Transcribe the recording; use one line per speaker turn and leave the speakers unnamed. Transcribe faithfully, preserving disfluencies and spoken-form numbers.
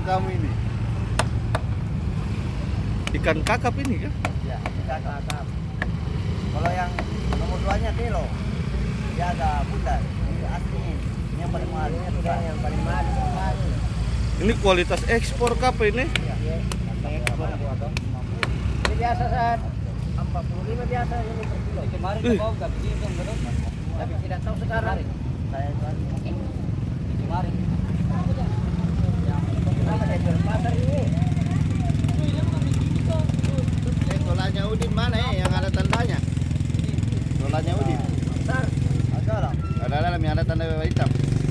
kamu ini? Ikan kakap ini kan?
Ya, kakap. Kalau yang nomor duanya kilo, dia agak bulat. Ini asli, ini yang paling mahal. Ini sudah yang paling mahal.
Ini kualitas ekspor kapal ini?
Iya, ekspor. Ini biasa saat empat puluh lima biasa ini per kilo. Kemarin kau nggak begini dong, betul? Tapi tidak tahu sekarang. Saya kemarin. Kenapa dia jual pasar ini?
Eh, tolanya Udin mana ya yang ada tandanya? Tolanya Udin.
Besar. Ada lah.
Ada dalam yang ada tanda hitam.